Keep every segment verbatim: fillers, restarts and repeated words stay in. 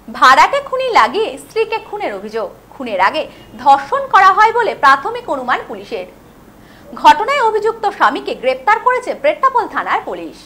ভাড়াটে খুনি লাগিয়ে স্ত্রীকে খুনের অভিযোগ। খুনের আগে ধর্ষণ করা হয় বলে প্রাথমিক অনুমান পুলিশের। ঘটনায় অভিযুক্ত স্বামীকে গ্রেপ্তার করেছে পেট্রাপোল থানার পুলিশ।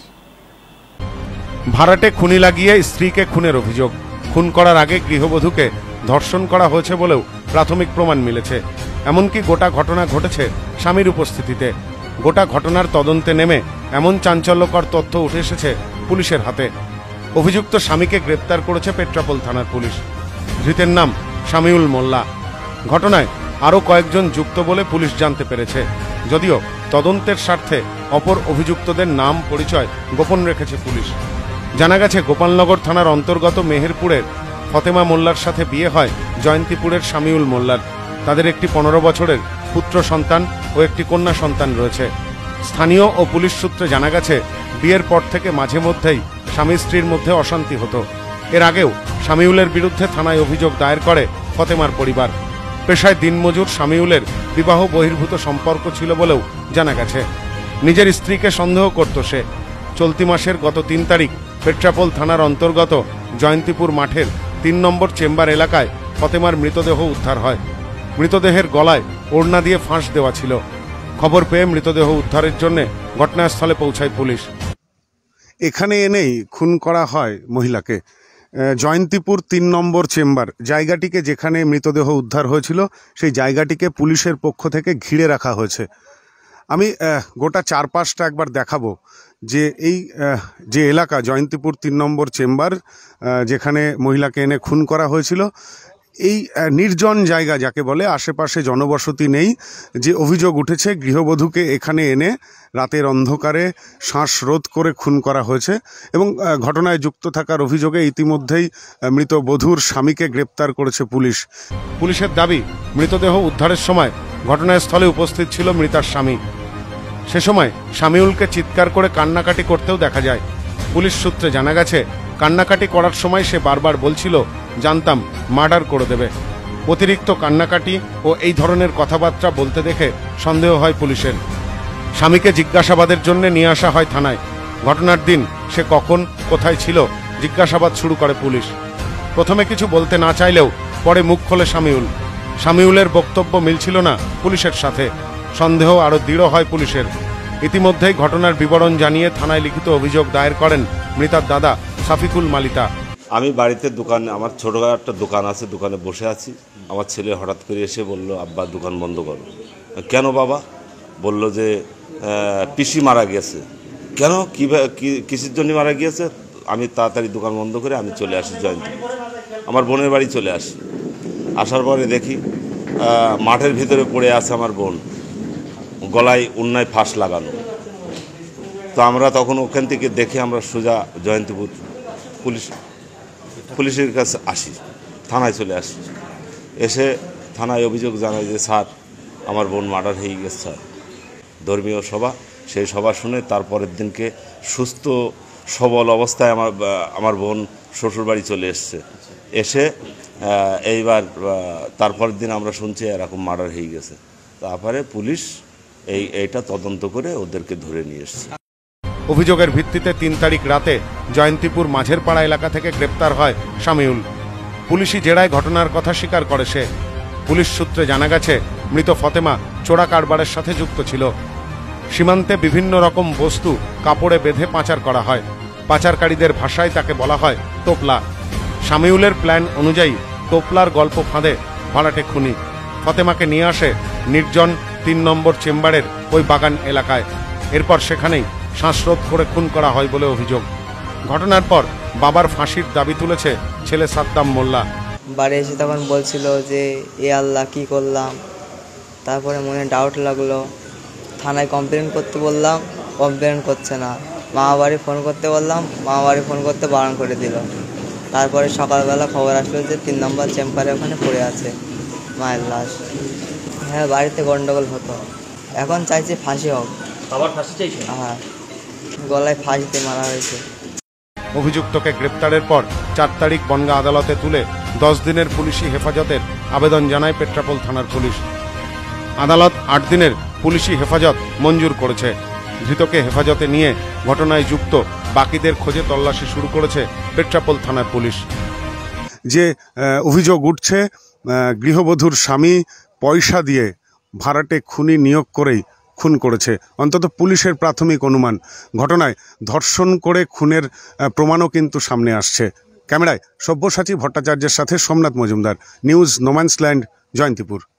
ভাড়াটে খুনি লাগিয়ে স্ত্রীকে খুনের অভিযোগ। খুন করার আগে গৃহবধূকে ধর্ষণ করা হয়েছে বলেও প্রাথমিক প্রমাণ মিলেছে। এমনকি গোটা ঘটনা ঘটেছে স্বামীর উপস্থিতিতে। গোটা ঘটনার তদন্তে নেমে এমন চাঞ্চল্যকর তথ্য উঠে এসেছে পুলিশের হাতে। অভিযুক্ত স্বামীকে গ্রেপ্তার করেছে পেট্রাপোল থানার পুলিশ। ধৃতের নাম শামিউল মোল্লা। ঘটনায় আরও কয়েকজন যুক্ত বলে পুলিশ জানতে পেরেছে, যদিও তদন্তের স্বার্থে অপর অভিযুক্তদের নাম পরিচয় গোপন রেখেছে পুলিশ। জানা গেছে, গোপালনগর থানার অন্তর্গত মেহেরপুরের ফতেমা মোল্লার সাথে বিয়ে হয় জয়ন্তীপুরের শামিউল মোল্লার। তাদের একটি পনেরো বছরের পুত্র সন্তান ও একটি কন্যা সন্তান রয়েছে। স্থানীয় ও পুলিশ সূত্রে জানা গেছে, বিয়ের পর থেকে মাঝে মধ্যেই স্বামী স্ত্রীর মধ্যে অশান্তি হতো। এর আগেও শামিউলের বিরুদ্ধে থানায় অভিযোগ দায়ের করে ফতেমার পরিবার। পেশায় দিনমজুর শামিউলের বিবাহ বহির্ভূত সম্পর্ক ছিল বলেও জানা গেছে। নিজের স্ত্রীকে সন্দেহ করত সে। চলতি মাসের গত তিন তারিখ পেট্রাপোল থানার অন্তর্গত জয়ন্তীপুর মাঠের তিন নম্বর চেম্বার এলাকায় ফতেমার মৃতদেহ উদ্ধার হয়। মৃতদেহের গলায় ওড়না দিয়ে ফাঁস দেওয়া ছিল। খবর পেয়ে মৃতদেহ উদ্ধারের জন্য ঘটনাস্থলে পৌঁছায় পুলিশ। এখানে এনেই খুন করা হয় মহিলাকে। জয়ন্তীপুর তিন নম্বর চেম্বার জায়গাটিকে, যেখানে মৃতদেহ উদ্ধার হয়েছিল, সেই জায়গাটিকে পুলিশের পক্ষ থেকে ঘিরে রাখা হয়েছে। আমি গোটা চারপাশটা একবার দেখাবো যে এই যে এলাকা জয়ন্তীপুর তিন নম্বর চেম্বার, যেখানে মহিলাকে এনে খুন করা হয়েছিল, এই নির্জন জায়গা যাকে বলে, আশেপাশে জনবসতি নেই। যে অভিযোগ উঠেছে, গৃহবধূকে এখানে এনে রাতের অন্ধকারে শ্বাসরোধ করে খুন করা হয়েছে এবং ঘটনায় যুক্ত থাকার অভিযোগে ইতিমধ্যেই মৃত বধূর স্বামীকে গ্রেপ্তার করেছে পুলিশ। পুলিশের দাবি, মৃতদেহ উদ্ধারের সময় ঘটনাস্থলে উপস্থিত ছিল মৃতার স্বামী। সে সময় শামিউলকে চিৎকার করে কান্নাকাটি করতেও দেখা যায়। পুলিশ সূত্রে জানা গেছে, কান্নাকাটি করার সময় সে বারবার বলছিল, জানতাম মার্ডার করে দেবে। অতিরিক্ত কান্নাকাটি ও এই ধরনের কথাবার্তা বলতে দেখে সন্দেহ হয় পুলিশের। স্বামীকে জিজ্ঞাসাবাদের জন্য নিয়ে আসা হয় থানায়। ঘটনার দিন সে কখন কোথায় ছিল জিজ্ঞাসাবাদ শুরু করে পুলিশ। প্রথমে কিছু বলতে না চাইলেও পরে মুখ খোলে শামিউল। শামিউলের বক্তব্য মিলছিল না পুলিশের সাথে। সন্দেহ আরও দৃঢ় হয় পুলিশের। ইতিমধ্যেই ঘটনার বিবরণ জানিয়ে থানায় লিখিত অভিযোগ দায়ের করেন মৃতার দাদা সাফিকুল মালিতা। আমি বাড়িতে দোকান, আমার ছোটো একটা দোকান আছে, দোকানে বসে আছি। আমার ছেলে হঠাৎ করে এসে বলল, আব্বা দোকান বন্ধ করো। কেন বাবা? বলল যে পিসি মারা গেছে। কেন, কী কিসের জন্য মারা গিয়েছে? আমি তাড়াতাড়ি দোকান বন্ধ করে আমি চলে আসি জয়ন্তীপুর, আমার বোনের বাড়ি চলে আসি। আসার পরে দেখি মাঠের ভিতরে পড়ে আছে আমার বোন, গলায় উন্নায় ফাঁস লাগানো। তো আমরা তখন ওখান থেকে দেখে আমরা সোজা জয়ন্তীপুর পুলিশ পুলিশের কাছে আসি, থানায় চলে আসি। এসে থানায় অভিযোগ জানাই যে স্যার, আমার বোন মার্ডার হয়ে গেছে স্যার। ধর্মীয় সভা, সেই সভা শুনে তারপরের দিনকে সুস্থ সবল অবস্থায় আমার আমার বোন শ্বশুরবাড়ি চলে এসছে। এসে এইবার তারপরের দিন আমরা শুনছি এরকম মার্ডার হয়ে গেছে। তারপরে পুলিশ এই এইটা তদন্ত করে ওদেরকে ধরে নিয়ে এসছে। অভিযোগের ভিত্তিতে তিন তারিখ রাতে জয়ন্তীপুর মাঝের পাড়া এলাকা থেকে গ্রেপ্তার হয় শামিউল। পুলিশি জেরায় ঘটনার কথা স্বীকার করে সে। পুলিশ সূত্রে জানা গেছে, মৃত ফতেমা চোরা কারবারের সাথে যুক্ত ছিল। সীমান্তে বিভিন্ন রকম বস্তু কাপড়ে বেঁধে পাচার করা হয়। পাচারকারীদের ভাষায় তাকে বলা হয় টোপলা। শামিউলের প্ল্যান অনুযায়ী টোপলার গল্প ফাঁদে ভাড়াটে খুনি। ফতেমাকে নিয়ে আসে নির্জন তিন নম্বর চেম্বারের ওই বাগান এলাকায়। এরপর সেখানেই শ্বাসরোধ করে খুন করা হয় বলে অভিযোগ। ঘটনার পর বাবার ফাঁসির দাবি তুলেছে ছেলে সাদ্দাম মোল্লা। বাড়ি এসে তখন বলছিল যে এ আল্লাহ কী করলাম। তারপরে মনে ডাউট লাগলো, থানায় কমপ্লেন করতে বললাম, কমপ্লেন করছে না। মামা বাড়ি ফোন করতে বললাম, মামা বাড়ি ফোন করতে বারণ করে দিল। তারপরে সকালবেলা খবর আসলো যে তিন নম্বর চেম্বারে ওখানে পড়ে আছে মায়ের লাশ। হ্যাঁ, বাড়িতে গন্ডগোল হতো। এখন চাইছি ফাঁসি হোক। আবার ফাঁসি চাইছে? হ্যাঁ, গলায় ফাঁসি দিয়ে মারা হয়েছে। অভিযুক্তকে গ্রেপ্তারের পর চার তারিখ বনগাঁ আদালতে তুলে দশ দিনের পুলিশি হেফাজতের আবেদন জানায় পেট্রাপোল থানার পুলিশ। আদালত আট দিনের পুলিশি হেফাজত মঞ্জুর করেছে। ধৃতকে হেফাজতে নিয়ে ঘটনায় যুক্ত বাকিদের খোঁজে তল্লাশি শুরু করেছে পেট্রাপোল থানার পুলিশ। যে আহ, অভিযোগ উঠছে, আহ, গৃহবধূর স্বামী পয়সা দিয়ে ভাড়াটে খুনি নিয়োগ করেই খুন করেছে, অন্তত পুলিশের প্রাথমিক অনুমান। ঘটনায় ধর্ষণ করে খুনের আহ, প্রমাণও কিন্তু সামনে আসছে। ক্যামেরায় সব্যসাচী ভট্টাচার্যের সাথে সোমনাথ মজুমদার, নিউজ নোম্যান্সল্যান্ড, জয়ন্তীপুর।